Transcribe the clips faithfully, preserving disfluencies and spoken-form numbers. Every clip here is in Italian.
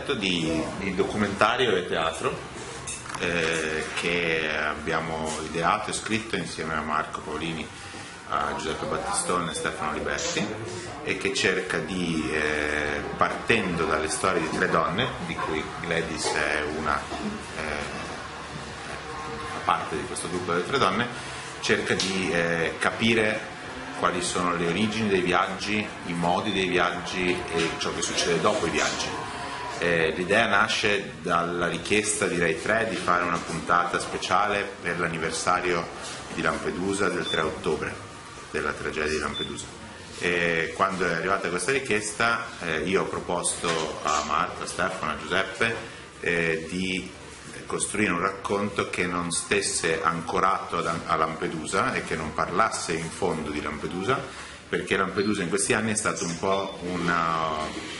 progetto di, di documentario e teatro eh, che abbiamo ideato e scritto insieme a Marco Paolini, a Giuseppe Battistone e Stefano Liberti, e che cerca di, eh, partendo dalle storie di tre donne, di cui Gladys è una eh, parte di questo gruppo delle tre donne, cerca di eh, capire quali sono le origini dei viaggi, i modi dei viaggi e ciò che succede dopo i viaggi. Eh, l'idea nasce dalla richiesta di Rai tre di fare una puntata speciale per l'anniversario di Lampedusa del tre ottobre, della tragedia di Lampedusa. E quando è arrivata questa richiesta eh, io ho proposto a Marco, a Stefano, a Giuseppe eh, di costruire un racconto che non stesse ancorato a Lampedusa e che non parlasse in fondo di Lampedusa, perché Lampedusa in questi anni è stato un po' una...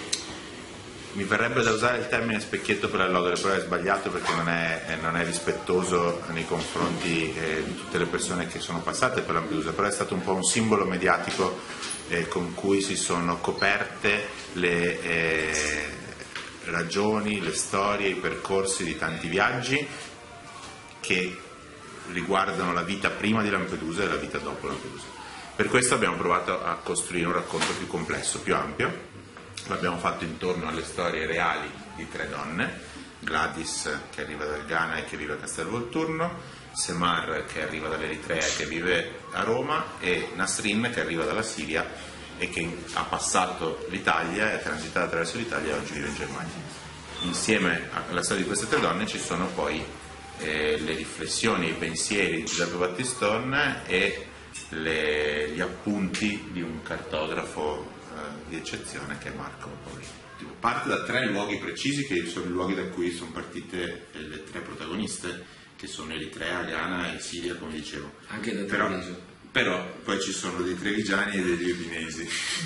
mi verrebbe da usare il termine specchietto per l'allodole, però è sbagliato perché non è, non è rispettoso nei confronti eh, di tutte le persone che sono passate per Lampedusa, però è stato un po' un simbolo mediatico eh, con cui si sono coperte le... Eh, ragioni, le storie, i percorsi di tanti viaggi che riguardano la vita prima di Lampedusa e la vita dopo Lampedusa. Per questo abbiamo provato a costruire un racconto più complesso, più ampio. L'abbiamo fatto intorno alle storie reali di tre donne: Gladys, che arriva dal Ghana e che vive a Castelvolturno, Semar, che arriva dall'Eritrea e che vive a Roma, e Nasrin, che arriva dalla Siria e che ha passato l'Italia, è transitato attraverso l'Italia e oggi vive in Germania. Insieme alla storia di queste tre donne ci sono poi eh, le riflessioni e i pensieri di Giuseppe Battistone e le, gli appunti di un cartografo eh, di eccezione che è Marco Paolini. Parte da tre luoghi precisi, che sono i luoghi da cui sono partite le tre protagoniste, che sono Eritrea, Ghana e Siria, come dicevo. Anche da Però, Treviso. Però poi ci sono dei trevigiani e degli udinesi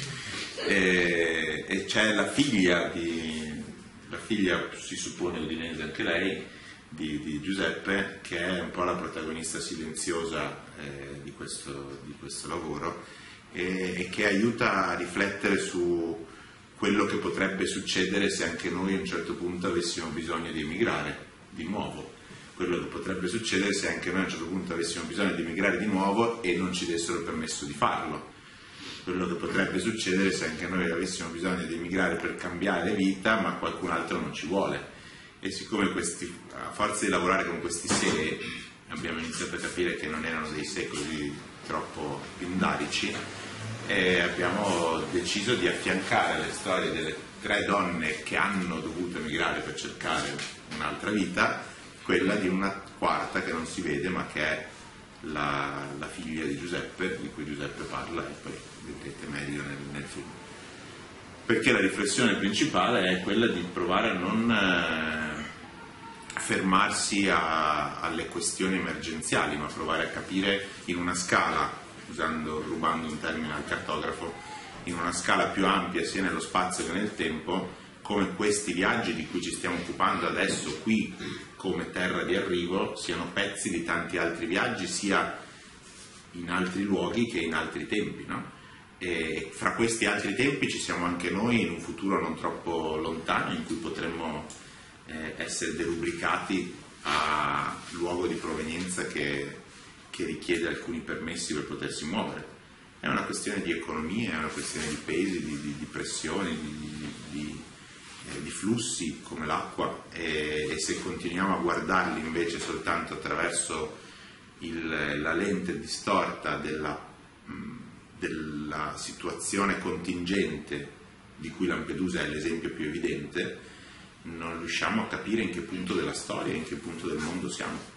e, e c'è la figlia di la figlia si suppone udinese anche lei di, di Giuseppe, che è un po' la protagonista silenziosa eh, di, questo, di questo lavoro e, e che aiuta a riflettere su quello che potrebbe succedere se anche noi a un certo punto avessimo bisogno di emigrare di nuovo, quello che potrebbe succedere se anche noi a un certo punto avessimo bisogno di emigrare di nuovo e non ci dessero permesso di farlo, quello che potrebbe succedere se anche noi avessimo bisogno di emigrare per cambiare vita ma qualcun altro non ci vuole. E siccome questi, a forza di lavorare con questi se abbiamo iniziato a capire che non erano dei se così troppo pindarici, e abbiamo deciso di affiancare alle storie delle tre donne che hanno dovuto emigrare per cercare un'altra vita quella di una quarta che non si vede ma che è la, la figlia di Giuseppe, di cui Giuseppe parla e poi vedrete meglio nel, nel film. Perché la riflessione principale è quella di provare a non eh, fermarsi a, alle questioni emergenziali, ma provare a capire in una scala, usando, rubando un termine al cartografo, in una scala più ampia sia nello spazio che nel tempo, come questi viaggi di cui ci stiamo occupando adesso qui come terra di arrivo siano pezzi di tanti altri viaggi, sia in altri luoghi che in altri tempi, no? E fra questi altri tempi ci siamo anche noi in un futuro non troppo lontano in cui potremmo eh, essere derubricati a luogo di provenienza che, che richiede alcuni permessi per potersi muovere. È una questione di economia, è una questione di pesi, di, di, di pressioni, di, di di flussi come l'acqua e, e se continuiamo a guardarli invece soltanto attraverso il, la lente distorta della, mh, della situazione contingente di cui Lampedusa è l'esempio più evidente, non riusciamo a capire in che punto della storia, in che punto del mondo siamo.